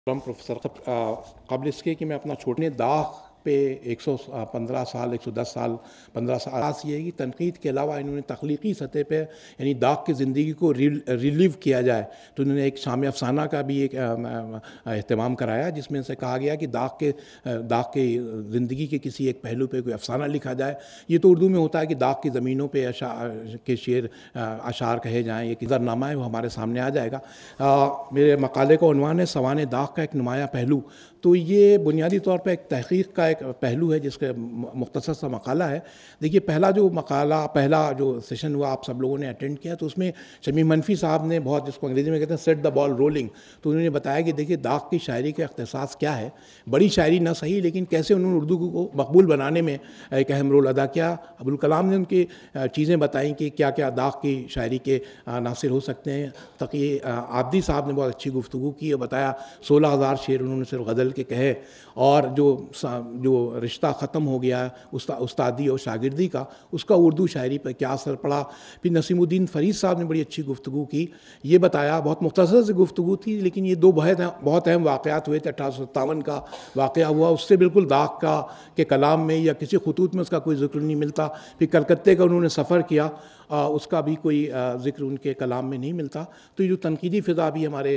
Professor قبل اس کے کہ میں اپنا چھوٹنے داغ پہ 115 سال 110 سال 15 سال یہ ہے کہ تنقید کے علاوہ انہوں نے تخلیقی سطح پہ یعنی داغ کی زندگی کو ریلیو کیا جائے تو انہوں نے ایک شام افسانہ کا بھی ایک اہتمام کرایا جس میں سے کہا گیا کہ داغ کے زندگی کے کسی ایک پہلو پہ کوئی افسانہ لکھا جائے. یہ تو اردو میں ہوتا ہے کہ داغ کی زمینوں پہ کے شعر اشعار کہے جائیں. ایک نظرنامہ ہے وہ ہمارے سامنے آ جائے گا. میرے مقالے کا عنوان ہے سوانح داغ کا ایک نمایاں پہلو. تو یہ بنیادی طور پہ ایک تحقیق کا ایک پہلو ہے جس کا مختصر سا مقالہ ہے. دیکھیے پہلا جو سیشن ہوا آپ سب لوگوں نے اٹینڈ کیا تو اس میں شمیم منفی صاحب نے بہت جس کو انگریزی میں کہتے ہیں سیٹ دا بال رولنگ. تو انہوں نے بتایا کہ دیکھیے داغ کی شاعری کا اختصاص کیا ہے. بڑی شاعری نہ صحیح لیکن کیسے انہوں نے اردو کو مقبول بنانے میں ایک اہم رول ادا کیا. ابوالکلام نے ان کی چیزیں بتائیں کہ کیا کیا داغ کی شاعری کے عناصر ہو سکتے ہیں. تقی عابدی صاحب نے بہت اچھی گفتگو کی اور بتایا 16,000 شعر انہوں نے صرف غزل کے کہے. اور جو رشتہ ختم ہو گیا استادی اور شاگردی کا اس کا اردو شاعری پر کیا اثر پڑا. پھر نسیم الدین فرید صاحب نے بڑی اچھی گفتگو کی. یہ بتایا بہت مختصر سی گفتگو تھی لیکن یہ دو بہت اہم واقعات ہوئے تھے. 1857 کا واقعہ ہوا اس سے بالکل داغ کے کلام میں یا کسی خطوط میں اس کا کوئی ذکر نہیں ملتا. پھر کلکتے کا انہوں نے سفر کیا اس کا بھی کوئی ذکر ان کے کلام میں نہیں ملتا. تو یہ جو تنقیدی فضا بھی ہمارے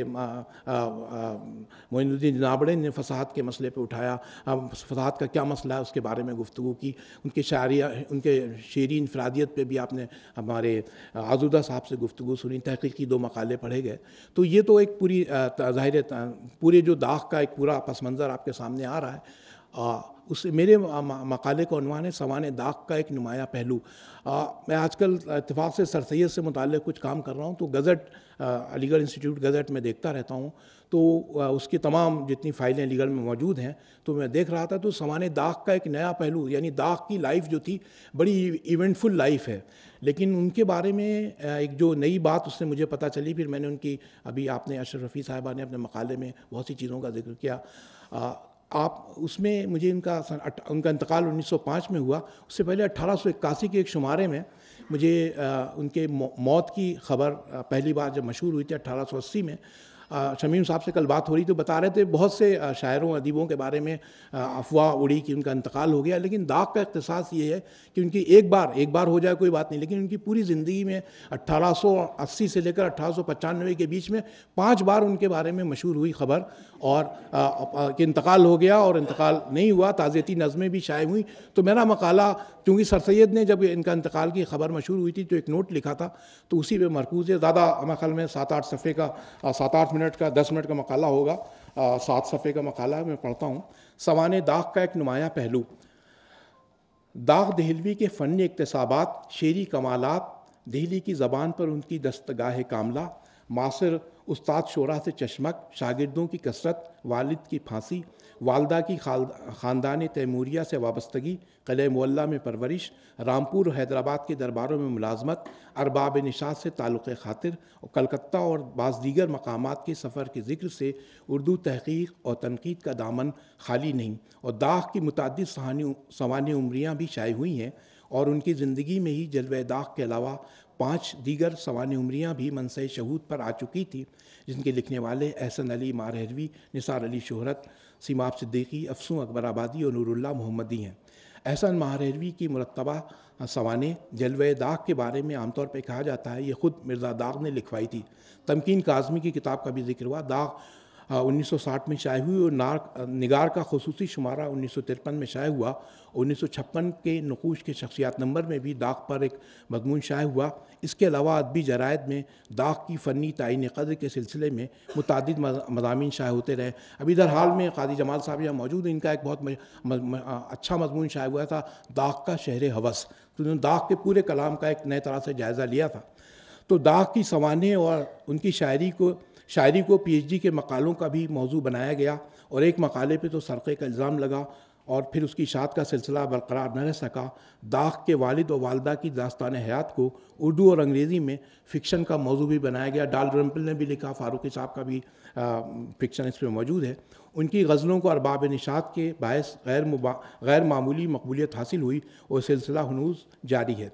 معین الدین جنابڑے نے فصاحت کے مسئلے پہ اٹھایا. فصاحت کا کیا مسئلہ ہے اس کے بارے میں گفتگو کی. ان کے شعری انفرادیت پہ بھی آپ نے ہمارے آزودہ صاحب سے گفتگو سنی. تحقیقی 2 مقالے پڑھے گئے. تو یہ تو ایک پوری ظاہر پورے جو داغ کا ایک پورا پس منظر آپ کے سامنے آ رہا ہے. میرے مقالے کا عنوان ہے سوانح داغ کا ایک نمایاں پہلو. میں آج کل اتفاق سے سر سید سے متعلق کچھ کام کر رہا ہوں تو گزٹ علی گڑھ انسٹیٹیوٹ گزٹ میں دیکھتا رہتا ہوں. تو اس کی تمام جتنی فائلیں علی گڑھ میں موجود ہیں تو میں دیکھ رہا تھا تو سوانح داغ کا ایک نیا پہلو یعنی داغ کی لائف جو تھی بڑی ایونٹ فل لائف ہے. لیکن ان کے بارے میں ایک جو نئی بات اس سے مجھے پتہ چلی. پھر میں نے ان کی ابھی آپ نے اشرف رفیع صاحبہ نے اپنے مقالے میں بہت سی چیزوں کا ذکر کیا. آپ اس میں مجھے ان کا انتقال 1905 میں ہوا. اس سے پہلے 1881 کے ایک شمارے میں مجھے ان کے موت کی خبر پہلی بار جب مشہور ہوئی تھی 1880 میں. شمیم صاحب سے کل بات ہو رہی تو بتا رہے تھے بہت سے شاعروں ادیبوں کے بارے میں افواہ اڑی کہ ان کا انتقال ہو گیا. لیکن داغ کا اختصاص یہ ہے کہ ان کی ایک بار ہو جائے کوئی بات نہیں لیکن ان کی پوری زندگی میں 1880 سے لے کر 1895 کے بیچ میں 5 بار ان کے بارے میں مشہور ہوئی خبر اور کہ انتقال ہو گیا اور انتقال نہیں ہوا. تعزیتی نظمیں بھی شائع ہوئیں. تو میرا مقالہ چونکہ سر سید نے جب ان کا انتقال کی خبر مشہور ہوئی تھی تو ایک نوٹ لکھا تھا تو اسی پہ مرکوز ہے. زیادہ ہمارے خیال میں 7-8 صفحے کا 7-8 منٹ کا 10 منٹ کا مقالہ ہوگا. 7 صفحے کا مقالہ میں پڑھتا ہوں. سوانح داغ کا ایک نمایاں پہلو. داغ دہلوی کے فنی اکتسابات شعری کمالات دہلی کی زبان پر ان کی دستگاہ کاملہ معاصر استاد شعراء سے چشمک شاگردوں کی کثرت والد کی پھانسی والدہ کی خاندان تیموریہ سے وابستگی قلعہ معلیٰ میں پرورش رامپور حیدرآباد کے درباروں میں ملازمت ارباب نشاط سے تعلق خاطر اور کلکتہ اور بعض دیگر مقامات کے سفر کے ذکر سے اردو تحقیق اور تنقید کا دامن خالی نہیں. اور داغ کی متعدد سوانح عمریاں بھی شائع ہوئی ہیں اور ان کی زندگی میں ہی جلوہ داغ کے علاوہ 5 دیگر سوانح عمریاں بھی منصہ شہود پر آ چکی تھی جن کے لکھنے والے احسن علی ماہروی نثار علی شہرت سیماب صدیقی افسوں اکبر آبادی اور نور اللہ محمدی ہیں. احسن ماہروی کی مرتبہ سوانح جلوہ داغ کے بارے میں عام طور پہ کہا جاتا ہے یہ خود مرزا داغ نے لکھوائی تھی. تمکین کاظمی کی کتاب کا بھی ذکر ہوا. داغ 1960 میں شائع ہوئی اور نگار کا خصوصی شمارہ 1953 میں شائع ہوا. 1956 کے نقوش کے شخصیات نمبر میں بھی داغ پر ایک مضمون شائع ہوا. اس کے علاوہ ادبی جرائد میں داغ کی فنی تعین قدر کے سلسلے میں متعدد مضامین شائع ہوتے رہے. ابھی در حال میں قاضی جمال صاحب یہاں موجود ہیں. ان کا ایک بہت اچھا مضمون شائع ہوا تھا داغ کا شہر ہوس. تو انہوں نے داغ کے پورے کلام کا ایک نئے طرح سے جائزہ لیا تھا. تو داغ کی سوانح اور ان کی شاعری کو پی ایچ ڈی کے مقالوں کا بھی موضوع بنایا گیا اور ایک مقالے پہ تو سرقے کا الزام لگا اور پھر اس کی اشاعت کا سلسلہ برقرار نہ رہ سکا. داغ کے والد و والدہ کی داستان حیات کو اردو اور انگریزی میں فکشن کا موضوع بھی بنایا گیا. ڈال رمپل نے بھی لکھا. فاروقی صاحب کا بھی فکشن اس پہ موجود ہے. ان کی غزلوں کو ارباب نشاط کے باعث غیر معمولی مقبولیت حاصل ہوئی اور سلسلہ ہنوز جاری ہے.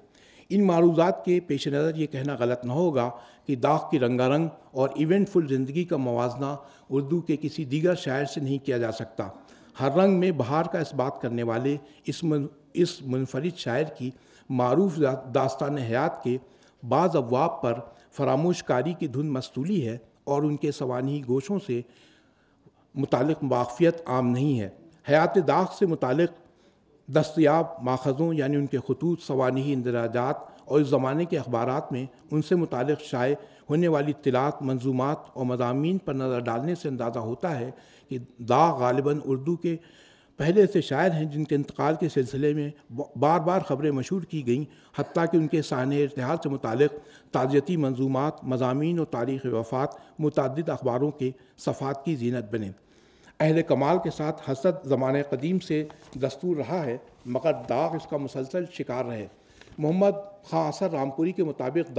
ان معروضات کے پیش نظر یہ کہنا غلط نہ ہوگا کہ داغ کی رنگا رنگ اور ایونٹ فل زندگی کا موازنہ اردو کے کسی دیگر شاعر سے نہیں کیا جا سکتا۔ ہر رنگ میں بہار کا اس بات کرنے والے اس منفرد شاعر کی معروف داستان حیات کے بعض ابواب پر فراموش کاری کی دھن مستولی ہے اور ان کے سوانحی گوشوں سے متعلق واقفیت عام نہیں ہے۔ حیات داغ سے متعلق دستیاب ماخذوں یعنی ان کے خطوط، سوانحی اندراجات اور اس زمانے کے اخبارات میں ان سے متعلق شائع ہونے والی اطلاعات، منظومات اور مضامین پر نظر ڈالنے سے اندازہ ہوتا ہے کہ داغ غالباً اردو کے پہلے سے شاعر ہیں جن کے انتقال کے سلسلے میں بار بار خبریں مشہور کی گئیں، حتیٰ کہ ان کے سانحہ ارتحال سے متعلق تعزیتی منظومات، مضامین اور تاریخ وفات متعدد اخباروں کے صفحات کی زینت بنے۔ اہل کمال کے ساتھ حسد زمانہ قدیم سے دستور رہا ہے، مگر داغ اس کا مسلسل شکار رہے۔ محمد خاں اثر رامپوری کے مطابق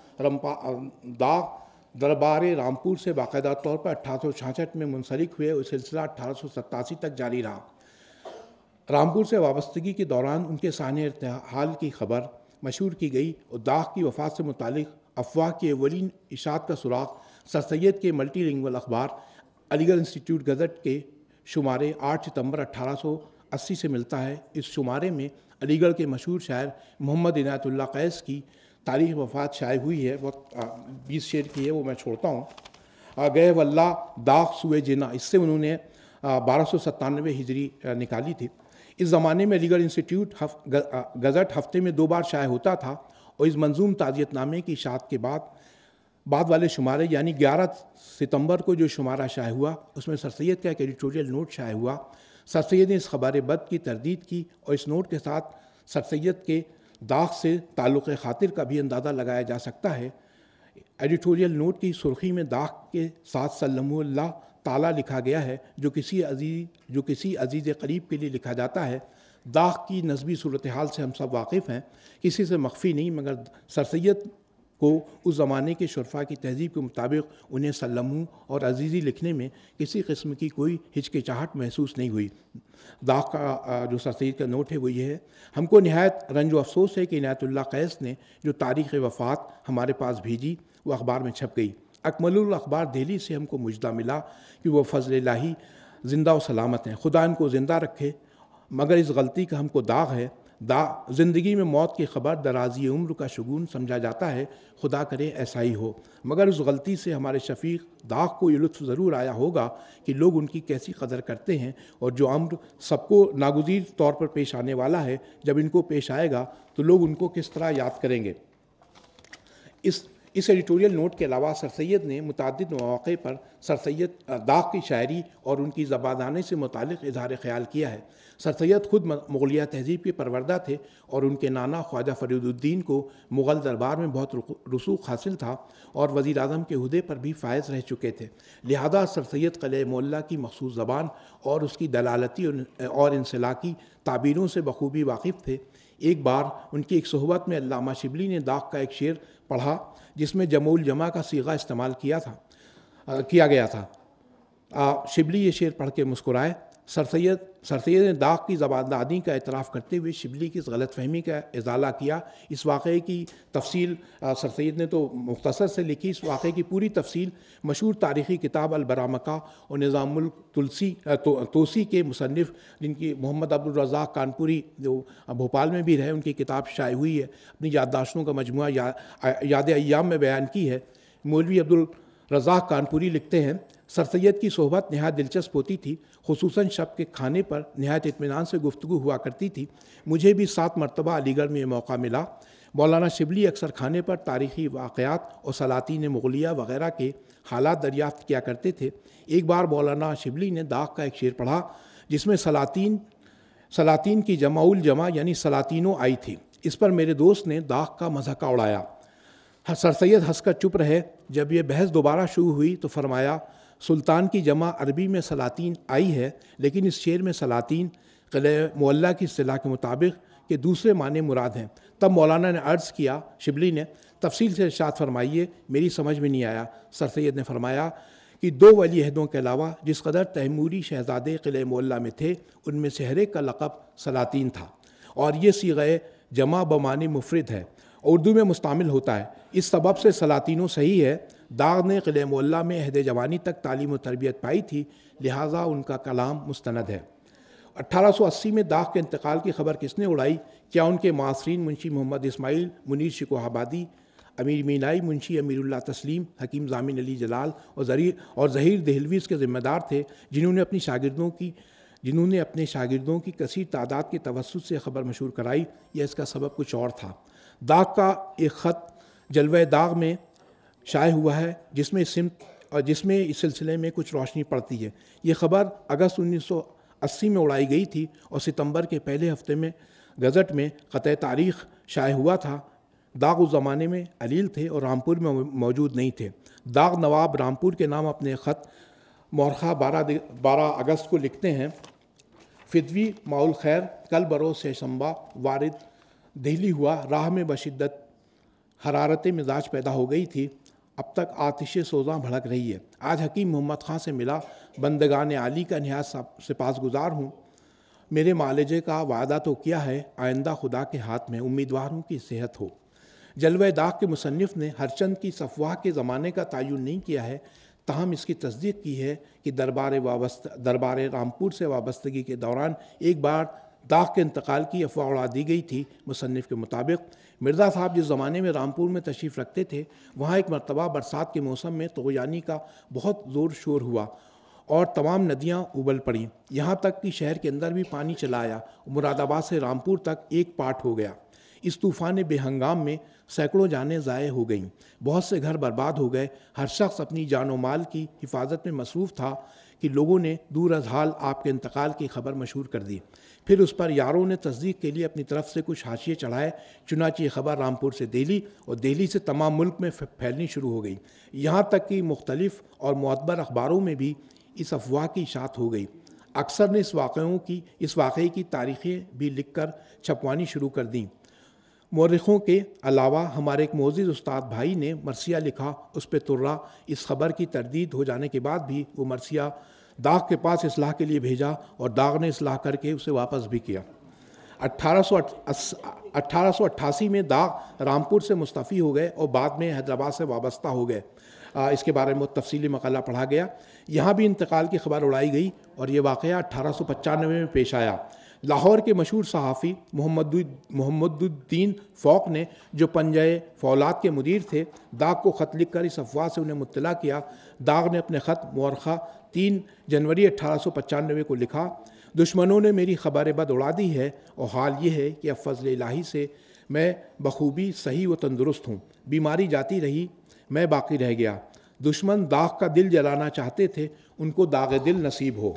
داغ دربار رامپور سے باقاعدہ طور پر 1866 میں منسلک ہوئے اور سلسلہ 1887 تک جاری رہا۔ رامپور سے وابستگی کے دوران ان کے سانحہ ارتحال کی خبر مشہور کی گئی اور داغ کی وفات سے متعلق افواہ کی اولین اشاعت کا سراغ سر سید کے ملٹی لنگول اخبار علی گڑھ انسٹیٹیوٹ گزٹ کے شمارے 8 ستمبر 1880 سے ملتا ہے۔ اس شمارے میں علی گڑھ کے مشہور شاعر محمد عنایت اللہ قیس کی تاریخ وفات شائع ہوئی ہے، وقت 20 شعر کی ہے، وہ میں چھوڑتا ہوں۔ گئے واللہ داغ سوئے جنا، اس سے انہوں نے 1297 ہجری نکالی تھی۔ اس زمانے میں علی گڑھ انسٹیٹیوٹ گزٹ ہفتے میں 2 بار شائع ہوتا تھا اور اس منظوم تعزیت نامے کی اشاعت کے بعد والے شمارے یعنی 11 ستمبر کو جو شمارہ شائع ہوا اس میں سر سید کا ایک ایڈیٹوریل نوٹ شائع ہوا۔ سر سید نے اس خبر بد کی تردید کی اور اس نوٹ کے ساتھ سر سید کے داغ سے تعلق خاطر کا بھی اندازہ لگایا جا سکتا ہے۔ ایڈیٹوریل نوٹ کی سرخی میں داغ کے ساتھ سلمہ اللہ تعالیٰ لکھا گیا ہے، جو کسی عزیز قریب کے لیے لکھا جاتا ہے۔ داغ کی نسبی صورتحال سے ہم سب واقف ہیں، کسی سے مخفی نہیں، مگر سر سید کو اس زمانے کے شرفاء کی تہذیب کے مطابق انہیں سلمہ اور عزیزی لکھنے میں کسی قسم کی کوئی ہچکچاہٹ محسوس نہیں ہوئی۔ داغ کا جو سر سید کا نوٹ ہے وہ یہ ہے: ہم کو نہایت رنج و افسوس ہے کہ عنایت اللہ قیس نے جو تاریخ وفات ہمارے پاس بھیجی وہ اخبار میں چھپ گئی۔ اکمل الاخبار دہلی سے ہم کو مجدہ ملا کہ وہ فضل الہی زندہ و سلامت ہیں، خدا ان کو زندہ رکھے، مگر اس غلطی کا ہم کو داغ ہے۔ زندگی میں موت کی خبر درازی عمر کا شگون سمجھا جاتا ہے، خدا کرے ایسا ہی ہو، مگر اس غلطی سے ہمارے شفیق داغ کو یہ لطف ضرور آیا ہوگا کہ لوگ ان کی کیسی قدر کرتے ہیں، اور جو امر سب کو ناگزیر طور پر پیش آنے والا ہے، جب ان کو پیش آئے گا تو لوگ ان کو کس طرح یاد کریں گے۔ اس ایڈیٹوریل نوٹ کے علاوہ سر سید نے متعدد مواقع پر سر سید داغ کی شاعری اور ان کی زبادانے سے متعلق اظہار خیال کیا ہے۔ سر سید خود مغلیہ تہذیب کے پروردہ تھے اور ان کے نانا خواجہ فرید الدین کو مغل دربار میں بہت رسوخ حاصل تھا اور وزیر اعظم کے عہدے پر بھی فائز رہ چکے تھے، لہذا سر سید قلعہ معلیٰ کی مخصوص زبان اور اس کی دلالتی اور انسلاکی تعبیروں سے بخوبی واقف تھے۔ ایک بار ان کی ایک صحبت میں علامہ شبلی نے داغ کا ایک شعر پڑھا جس میں جمع الجمع کا صیغہ استعمال کیا گیا تھا۔ شبلی یہ شعر پڑھ کے مسکرائے۔ سر سید نے داغ کی زباندادی کا اعتراف کرتے ہوئے شبلی کی اس غلط فہمی کا ازالہ کیا۔ اس واقعے کی تفصیل سر سید نے تو مختصر سے لکھی، اس واقعے کی پوری تفصیل مشہور تاریخی کتاب البرامکہ اور نظام توسی کے مصنف جن کی محمد عبدالرزاق کانپوری جو بھوپال میں بھی رہے، ان کی کتاب شائع ہوئی ہے، اپنی یادداشتوں کا مجموعہ یاد ایام میں بیان کی ہے۔ مولوی عبدالرزاق کانپوری لکھتے ہیں: سر سید کی صحبت نہایت دلچسپ ہوتی تھی، خصوصاً شب کے کھانے پر نہایت اطمینان سے گفتگو ہوا کرتی تھی۔ مجھے بھی 7 مرتبہ علی گڑھ میں یہ موقع ملا۔ مولانا شبلی اکثر کھانے پر تاریخی واقعات اور سلاطین مغلیہ وغیرہ کے حالات دریافت کیا کرتے تھے۔ ایک بار مولانا شبلی نے داغ کا ایک شعر پڑھا جس میں سلاطین کی جمع الجمع یعنی سلاطینوں آئی تھی۔ اس پر میرے دوست نے داغ کا مضحکہ اڑایا۔ سر سید ہنس کر چپ رہے۔ جب یہ بحث دوبارہ شروع ہوئی تو فرمایا: سلطان کی جمع عربی میں سلاطین آئی ہے، لیکن اس شعر میں سلاطین قلعہ معلیٰ کی اصطلاح کے مطابق کے دوسرے معنی مراد ہیں۔ تب مولانا نے عرض کیا: شبلی نے تفصیل سے ارشاد فرمائیے، میری سمجھ میں نہیں آیا۔ سر سید نے فرمایا کہ 2 ولی عہدوں کے علاوہ جس قدر تیموری شہزادے قلعہ معلیٰ میں تھے، ان میں سے ہر ایک کا لقب سلاطین تھا، اور یہ صیغہ جمع بمعنی مفرد ہے۔ اردو میں مستعمل ہوتا ہے۔ اس سبب سے سلاطینوں صحیح ہے داغ نے قلعہ معلیٰ میں عہد جوانی تک تعلیم و تربیت پائی تھی، لہٰذا ان کا کلام مستند ہے۔ 1880 میں داغ کے انتقال کی خبر کس نے اڑائی؟ کیا ان کے معاصرین منشی محمد اسماعیل، منیر شکوہ آبادی، امیر مینائی، منشی امیر اللہ تسلیم، حکیم ضامن علی جلال اور ظہیر دہلوی اس کے ذمہ دار تھے، جنہوں نے اپنے شاگردوں کی کثیر تعداد کے توسط سے خبر مشہور کرائی، یا اس کا سبب کچھ اور تھا؟ داغ کا ایک خط جلوہ داغ میں شائع ہوا ہے جس میں اس سلسلے میں کچھ روشنی پڑتی ہے۔ یہ خبر اگست 1980 میں اڑائی گئی تھی اور ستمبر کے پہلے ہفتے میں گزٹ میں قطع تاریخ شائع ہوا تھا۔ داغ اس زمانے میں علیل تھے اور رامپور میں موجود نہیں تھے۔ داغ نواب رامپور کے نام اپنے خط مورخہ 12 اگست کو لکھتے ہیں: فدوی معول خیر، کل بروز سے شنبہ وارد دہلی ہوا، راہ میں بشدت حرارت مزاج پیدا ہو گئی تھی، اب تک آتش سوزاں بھڑک رہی ہے۔ آج حکیم محمد خان سے ملا، بندگان عالی کا نہایت سپاسگزار ہوں۔ میرے معالجے کا وعدہ تو کیا ہے، آئندہ خدا کے ہاتھ میں، امیدوار ہوں کہ صحت ہو۔ جلوہ داغ کے مصنف نے ہرچند کی صفوہ کے زمانے کا تعین نہیں کیا ہے، تاہم اس کی تصدیق کی ہے کہ دربار رامپور سے وابستگی کے دوران ایک بار داغ کے انتقال کی افواہ اڑا دی گئی تھی۔ مصنف کے مطابق مرزا صاحب جس زمانے میں رامپور میں تشریف رکھتے تھے، وہاں ایک مرتبہ برسات کے موسم میں طغیانی کا بہت زور شور ہوا اور تمام ندیاں ابل پڑیں، یہاں تک کہ شہر کے اندر بھی پانی چلا آیا، مراد آباد سے رامپور تک ایک پارٹ ہو گیا۔ اس طوفان بے ہنگام میں سینکڑوں جانیں ضائع ہو گئیں، بہت سے گھر برباد ہو گئے، ہر شخص اپنی جان و مال کی حفاظت میں مصروف تھا کہ لوگوں نے دور از حال آپ کے انتقال کی خبر مشہور کر دی۔ پھر اس پر یاروں نے تصدیق کے لیے اپنی طرف سے کچھ حاشیے چڑھائے، چنانچہ یہ خبر رامپور سے دہلی اور دہلی سے تمام ملک میں پھیلنی شروع ہو گئی، یہاں تک کہ مختلف اور معتبر اخباروں میں بھی اس افواہ کی اشاعت ہو گئی۔ اکثر نے اس واقعے کی تاریخیں بھی لکھ کر چھپوانی شروع کر دیں۔ مورخوں کے علاوہ ہمارے ایک معزز استاد بھائی نے مرثیہ لکھا، اس پہ ترا اس خبر کی تردید ہو جانے کے بعد بھی وہ مرثیہ داغ کے پاس اصلاح کے لیے بھیجا اور داغ نے اصلاح کر کے اسے واپس بھی کیا۔ 1888 میں داغ رامپور سے مستعفی ہو گئے اور بعد میں حیدرآباد سے وابستہ ہو گئے۔ اس کے بارے میں تفصیلی مقالہ پڑھا گیا۔ یہاں بھی انتقال کی خبر اڑائی گئی اور یہ واقعہ 1895 میں پیش آیا۔ لاہور کے مشہور صحافی محمد الدین فوق نے، جو پنجہ فولاد کے مدیر تھے، داغ کو خط لکھ کر اس افواہ سے انہیں مطلع کیا۔ داغ نے اپنے خط مورخہ 3 جنوری 1895 کو لکھا: دشمنوں نے میری خبر بد اڑا دی ہے اور حال یہ ہے کہ اب فضل الہی سے میں بخوبی صحیح و تندرست ہوں، بیماری جاتی رہی، میں باقی رہ گیا۔ دشمن داغ کا دل جلانا چاہتے تھے، ان کو داغ دل نصیب ہو۔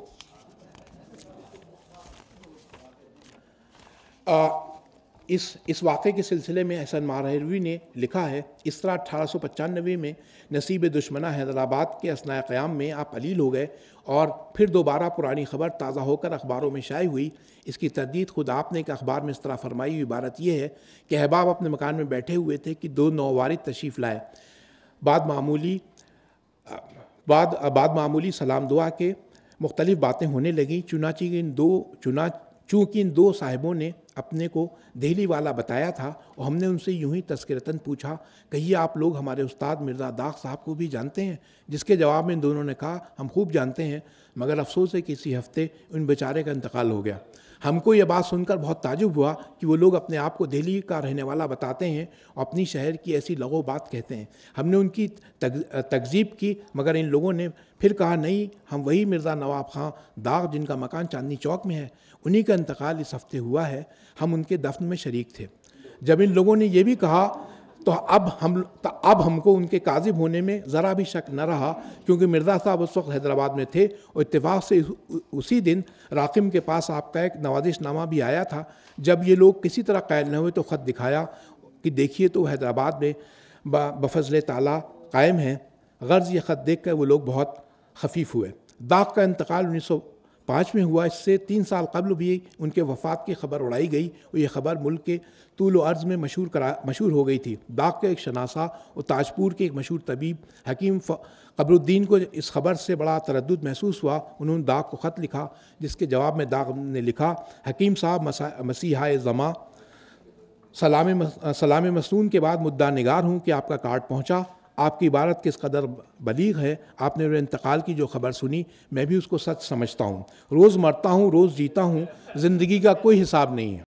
اس واقعے کے سلسلے میں احسن ماہروی نے لکھا ہے: اس طرح 1895 میں نصیب دشمنہ حیدرآباد کے اثناء قیام میں آپ علیل ہو گئے اور پھر دوبارہ پرانی خبر تازہ ہو کر اخباروں میں شائع ہوئی۔ اس کی تردید خود آپ نے ایک اخبار میں اس طرح فرمائی ہوئی عبارت یہ ہے کہ احباب اپنے مکان میں بیٹھے ہوئے تھے کہ 2 نووارد تشریف لائے، بعد معمولی سلام دعا کے مختلف باتیں ہونے لگیں، چونکہ ان 2 صاحبوں نے اپنے کو دہلی والا بتایا تھا اور ہم نے ان سے یوں ہی تذکرتاً پوچھا، کہیے آپ لوگ ہمارے استاد مرزا داغ صاحب کو بھی جانتے ہیں؟ جس کے جواب میں ان دونوں نے کہا، ہم خوب جانتے ہیں، مگر افسوس ہے کہ اسی ہفتے ان بیچارے کا انتقال ہو گیا۔ ہم کو یہ بات سن کر بہت تعجب ہوا کہ وہ لوگ اپنے آپ کو دہلی کا رہنے والا بتاتے ہیں اور اپنی شہر کی ایسی لغو بات کہتے ہیں۔ ہم نے ان کی تکذیب کی، مگر ان لوگوں نے پھر کہا، نہیں، ہم وہی مرزا نواب خان داغ جن کا مکان چاندنی چوک میں ہے، انہی کا انتقال اس ہفتے ہوا ہے، ہم ان کے دفن میں شریک تھے۔ جب ان لوگوں نے یہ بھی کہا تو اب ہم کو ان کے کاذب ہونے میں ذرا بھی شک نہ رہا، کیونکہ مرزا صاحب اس وقت حیدرآباد میں تھے اور اتفاق سے اسی دن راقم کے پاس آپ کا ایک نوازش نامہ بھی آیا تھا۔ جب یہ لوگ کسی طرح قائل نہ ہوئے تو خط دکھایا کہ دیکھیے تو حیدرآباد میں بفضل تعالیٰ قائم ہیں۔ غرض یہ خط دیکھ کر وہ لوگ بہت خفیف ہوئے۔ داغ کا انتقال 1905 میں ہوا، اس سے 3 سال قبل بھی ان کے وفات کی خبر اڑائی گئی اور یہ خبر ملک کے طول و عرض میں مشہور ہو گئی تھی۔ داغ کے ایک شناسہ اور تاجپور کے ایک مشہور طبیب حکیم قبر الدین کو اس خبر سے بڑا تردد محسوس ہوا۔ انہوں نے داغ کو خط لکھا، جس کے جواب میں داغ نے لکھا، حکیم صاحب مسیحائے زماں سلام مسنون کے بعد مدعا نگار ہوں کہ آپ کا کارڈ پہنچا، آپ کی عبارت کس قدر بلیغ ہے، آپ نے میرے انتقال کی جو خبر سنی میں بھی اس کو سچ سمجھتا ہوں، روز مرتا ہوں روز جیتا ہوں، زندگی کا کوئی حساب نہیں ہے۔